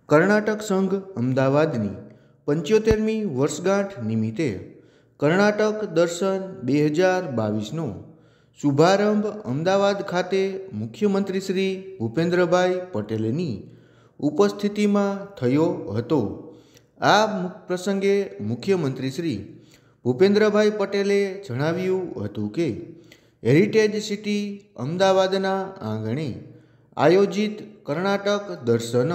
કર્ણાટક સંઘ અમદાવાદની 75મી વર્ષગાંઠ નિમિત્તે કર્ણાટક દર્શન 2022નો શુભારંભ અમદાવાદ ખાતે મુખ્યમંત્રી શ્રી ભૂપેન્દ્રભાઈ પટેલની ઉપસ્થિતિમાં થયો હતો। આ પ્રસંગે મુખ્યમંત્રી શ્રી ભૂપેન્દ્રભાઈ પટેલે જણાવ્યું હતું કે હેરિટેજ સિટી અમદાવાદના આંગણે આયોજિત કર્ણાટક દર્શન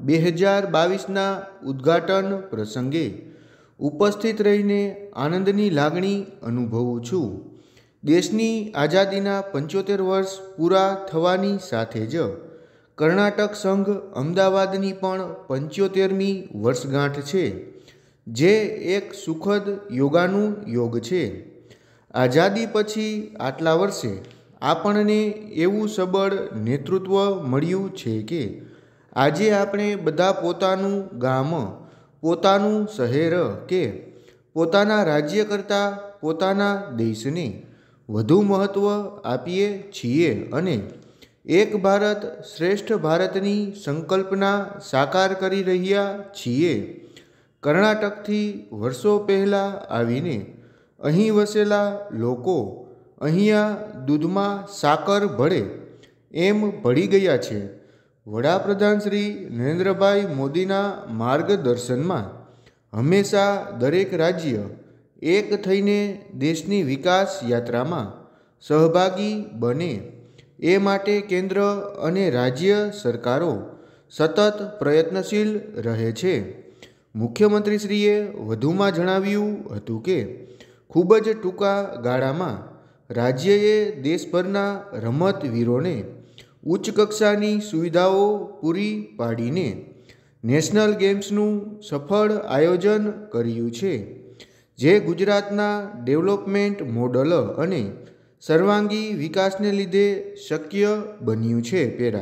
2022ના ઉદ્ઘાટન પ્રસંગે ઉપસ્થિત રહીને આનંદની લાગણી અનુભવું છું। દેશની આઝાદીના 75 વર્ષ પૂરા થવાની સાથે જ કર્ણાટક સંઘ અમદાવાદની પણ 75મી વર્ષગાંઠ છે, જે એક સુખદ યોગાનુયોગ છે। આઝાદી પછી આટલા વર્ષે આપણને એવું સબળ નેતૃત્વ મળ્યું છે કે આજે આપણે બધા પોતાનું ગામ, પોતાનું શહેર કે પોતાના રાજ્ય કરતાં પોતાના દેશને વધુ મહત્ત્વ આપીએ છીએ અને એક ભારત શ્રેષ્ઠ ભારતની સંકલ્પના સાકાર કરી રહ્યા છીએ। કર્ણાટકથી વર્ષો પહેલાં આવીને અહીં વસેલા લોકો અહીંયા દૂધમાં સાકર ભળે એમ ભળી ગયા છે। વડાપ્રધાન શ્રી નરેન્દ્રભાઈ મોદીના માર્ગદર્શનમાં હંમેશા દરેક રાજ્ય એક થઈને દેશની વિકાસ યાત્રામાં સહભાગી બને એ માટે કેન્દ્ર અને રાજ્ય સરકારો સતત પ્રયત્નશીલ રહે છે। મુખ્યમંત્રીશ્રીએ વધુમાં જણાવ્યું હતું કે ખૂબ જ ટૂંકા ગાળામાં રાજ્યએ દેશભરના રમતવીરોને ઉચ્ચ કક્ષાની સુવિધાઓ પૂરી પાડીને નેશનલ ગેમ્સનું સફળ આયોજન કર્યું છે, જે ગુજરાતના ડેવલપમેન્ટ મોડલ અને સર્વાંગી વિકાસને લીધે શક્ય બન્યું છે।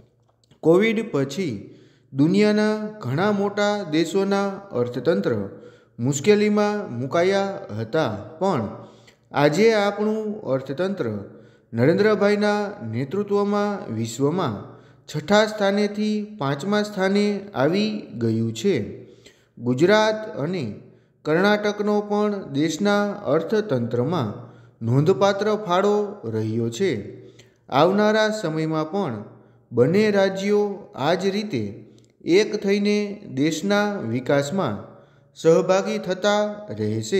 કોવિડ પછી દુનિયાના ઘણા મોટા દેશોના અર્થતંત્ર મુશ્કેલીમાં મુકાયા હતા, પણ આજે આપણું અર્થતંત્ર નરેન્દ્રભાઈના નેતૃત્વમાં વિશ્વમાં 6થા સ્થાનેથી 5મા સ્થાને આવી ગયું છે। ગુજરાત અને કર્ણાટકનો પણ દેશના અર્થતંત્રમાં નોંધપાત્ર ફાળો રહ્યો છે। આવનારા સમયમાં પણ બંને રાજ્યો આ જ રીતે એક થઈને દેશના વિકાસમાં સહભાગી થતા રહેશે।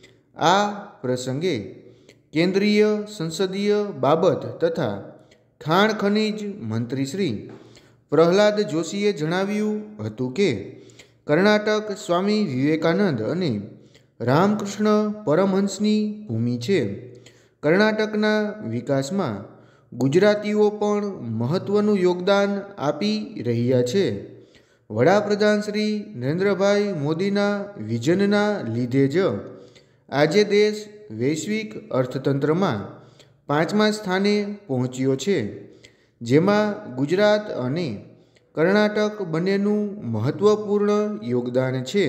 આ પ્રસંગે કેન્દ્રીય સંસદીય બાબત તથા ખાણ ખનીજ મંત્રી શ્રી પ્રહલાદ જોશીએ જણાવ્યું હતું કે કર્ણાટક સ્વામી વિવેકાનંદ અને રામકૃષ્ણ પરમહંસની ભૂમિ છે। કર્ણાટકના વિકાસમાં ગુજરાતીઓ પણ મહત્ત્વનું યોગદાન આપી રહ્યા છે। વડાપ્રધાન શ્રી નરેન્દ્રભાઈ મોદીના વિઝનના લીધે જ આજે દેશ વૈશ્વિક અર્થતંત્રમાં 5મા સ્થાને પહોંચ્યો છે, જેમાં ગુજરાત અને કર્ણાટક બંનેનું મહત્ત્વપૂર્ણ યોગદાન છે।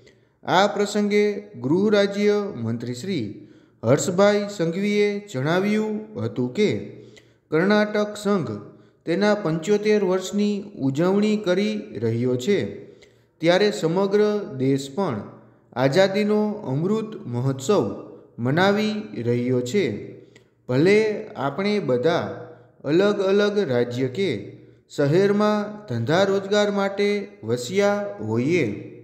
આ પ્રસંગે ગૃહ રાજ્ય મંત્રી શ્રી હર્ષભાઈ સંઘવીએ જણાવ્યું હતું કે કર્ણાટક સંઘ તેના 75 વર્ષની ઉજવણી કરી રહ્યો છે, ત્યારે સમગ્ર દેશ પણ આઝાદીનો અમૃત મહોત્સવ મનાવી રહ્યો છે। ભલે આપણે બધા અલગ અલગ રાજ્ય કે શહેરમાં ધંધા રોજગાર માટે વસ્યા હોઈએ,